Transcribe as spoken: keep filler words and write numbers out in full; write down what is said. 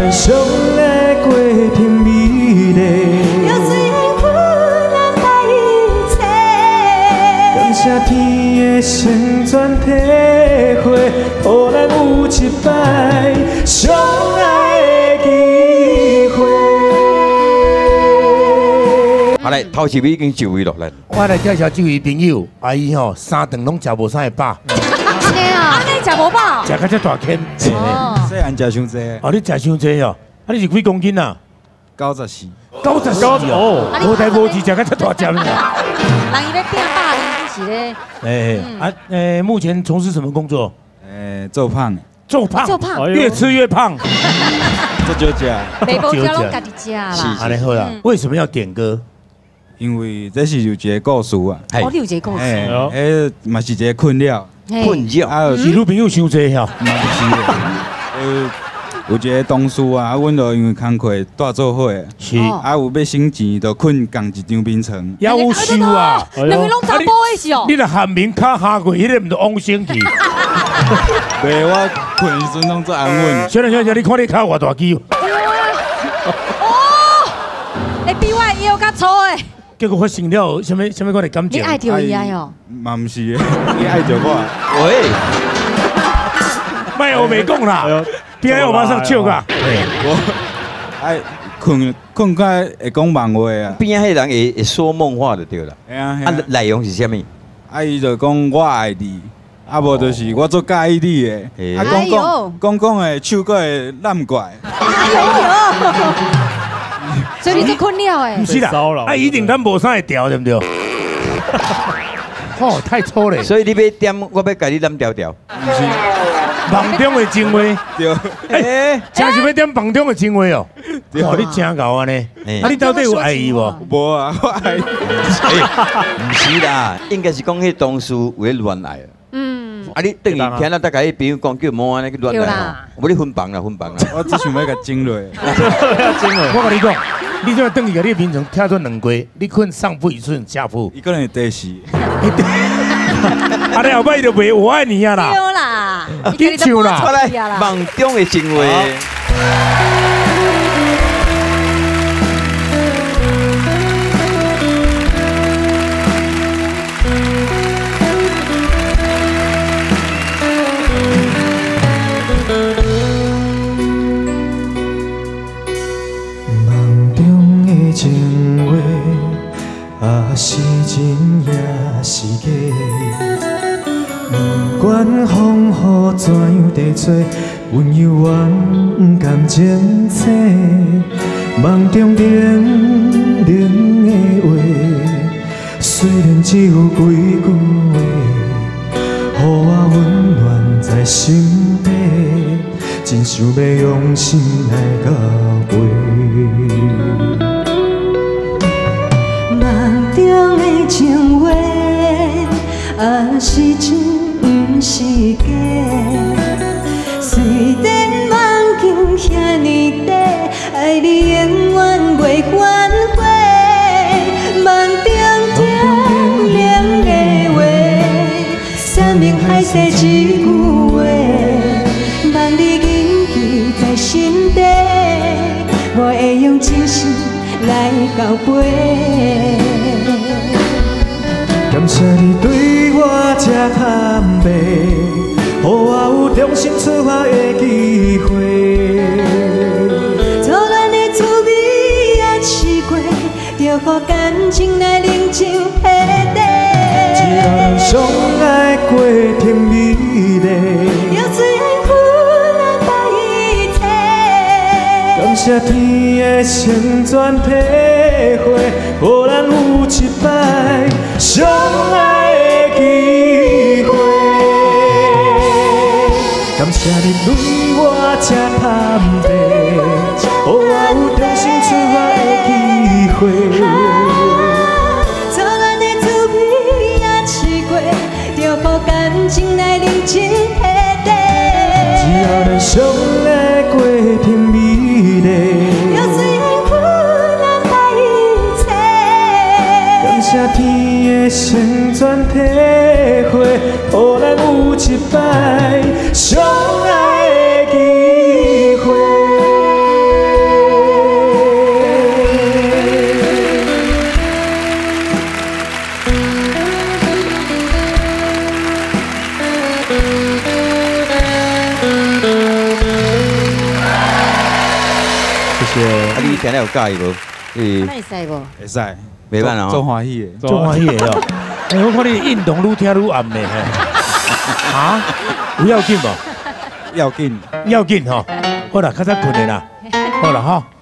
咱相爱过甜美丽。 要虽然苦难把一切， 感谢天的成全体会，予咱有一摆相爱的机会。 好来，头一位已经就位了，来。 我来介绍这位朋友，阿姨吼三顿拢食无啥会饱， 真的啊，你食无饱？ 食到这大坑。 哦， 细汉食伤济， 哦，你食伤济哦，啊你是几公斤啊？ 九十四。 九十四哦，无代无志食到这大只呢。 人伊咧变饱，伊是咧哎啊诶，目前从事什么工作？ 诶，做胖， 做胖， 做胖越吃越胖。 做酒食。 袂无食拢家己食啦。 安尼好啦，为什么要点歌？ 因为这是有一个故事啊。 哦，你有一个故事。 诶，诶，嘛是一个困扰。 困扰啊， 是女朋友伤济吼。 嘛不是的。呃，有一个同事啊，阮就因为工课大做伙， 是啊有要省钱，就困共一张眠床。 夭寿啊！ 两个拢查甫的是哦。 你若喊名卡下过，迄个毋就往生去。 袂，我困的时阵拢做安稳。 小亮小姐，你看你骹偌大肌肉。 哦，你比我腰较粗的。 结果发生了什么什么款的感情？ 你爱着伊啊哟？ 嘛毋是的，你爱着我。 喂， 卖我没讲啦，边我马上笑噶。 我爱困困较会讲梦话啊。 边仔迄人会会说梦话就对了。 哎呀， 啊，内容是啥物？ 啊，伊就讲我爱你，啊无就是我做介意你的，啊讲讲讲讲的手阁会烂怪。 哎呦！所以你做困了诶。 不是啦，啊一定咱无啥会调，对不对？哦，太粗了。 所以你要点，我要甲你点调调。 不是， 梦中的情话。对。哎，真是要点梦中的情话哦。哦，你真搞啊呢？啊，你到底有爱伊无？ 无啊，我爱你。 唔是啦，应该是讲迄当事有咧恋爱。嗯。啊，你等于听到大家迄朋友讲叫莫安尼去恋爱吼，无你分房啦，分房啦。 我只想要甲整落。 要整落。我跟你讲，你这等于甲你平常跳做两规，你困上铺一寸下铺。 伊可能会第四。 啊，你后摆就袂我爱你啊啦。 对啦， 紧唱啦， 快来梦中的情话。 情话啊是真也是假，不管风雨怎样地吹，温柔往感情切，梦中冷冷的话，虽然只有几句话，予我温暖在心底，真想要用心来交陪。 中的情话，啊是真不是假。虽然梦境遐尼短，爱你永远袂反悔。梦中冷冷的话，山盟海誓一句话，望你铭记在心底，我会用真心来交陪。 感谢你对我这坦白，予我有重新出发的机会。 错乱的滋味也试过，就予感情来冷静平地。 只要咱相爱过甜美丽， 要虽然苦难把一切。 感谢天的成全体会，予咱有一摆相爱的机会。感谢你对我这坦白，予我有重新出发的机会。 错乱的滋味也试过，就予感情来冷静平地。 只要咱相爱过甜美丽， 要虽然苦难把一切。 感谢天的成全体会，予咱有一摆相爱的机会。 啊，你听了有介意无？ 诶，会使无？ 会使， 袂办啊， 做欢喜的， 做欢喜的哦。哎，我看你运动愈听愈暗呢。啊？有要紧无？ 要紧， 要紧吼。好啦，较早困的啦。好啦哈。